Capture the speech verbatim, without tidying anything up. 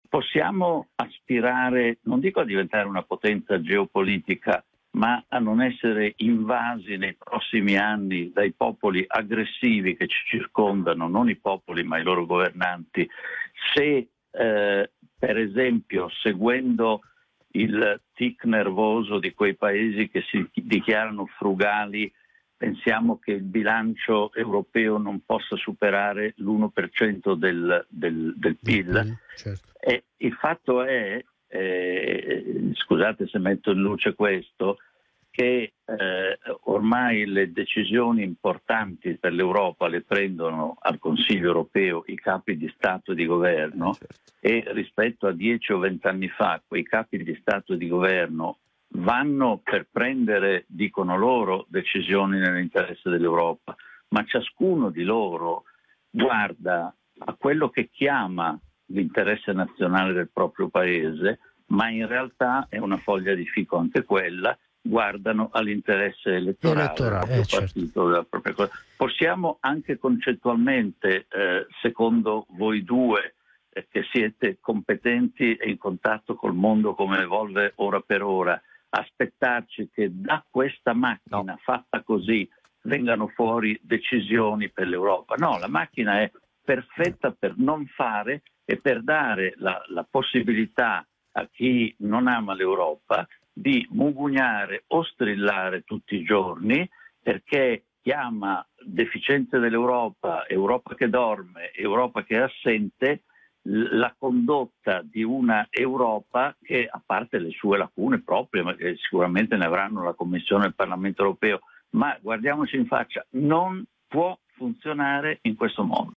possiamo aspirare, non dico a diventare una potenza geopolitica, ma a non essere invasi nei prossimi anni dai popoli aggressivi che ci circondano, non i popoli ma i loro governanti, se eh, per esempio seguendo il tic nervoso di quei paesi che si dichiarano frugali, pensiamo che il bilancio europeo non possa superare l'uno per cento del, del, del P I L. Certo. E il fatto è, eh, scusate se metto in luce questo, che eh, ormai le decisioni importanti per l'Europa le prendono al Consiglio europeo i capi di Stato e di Governo, certo. E rispetto a dieci o venti anni fa quei capi di Stato e di Governo vanno per prendere, dicono loro, decisioni nell'interesse dell'Europa, ma ciascuno di loro guarda a quello che chiama l'interesse nazionale del proprio paese, ma in realtà è una foglia di fico anche quella, guardano all'interesse elettorale, elettorale del proprio eh, certo. partito, della propria cosa. Possiamo anche concettualmente, eh, secondo voi due, eh, che siete competenti e in contatto col mondo come evolve ora per ora, aspettarci che da questa macchina No. fatta così vengano fuori decisioni per l'Europa? No, la macchina è perfetta per non fare e per dare la, la possibilità a chi non ama l'Europa di mugugnare o strillare tutti i giorni, perché chiama deficienze dell'Europa, Europa che dorme, Europa che è assente, la condotta di una Europa che, a parte le sue lacune proprie, ma che sicuramente ne avranno la Commissione e il Parlamento europeo, ma guardiamoci in faccia, non può funzionare in questo modo.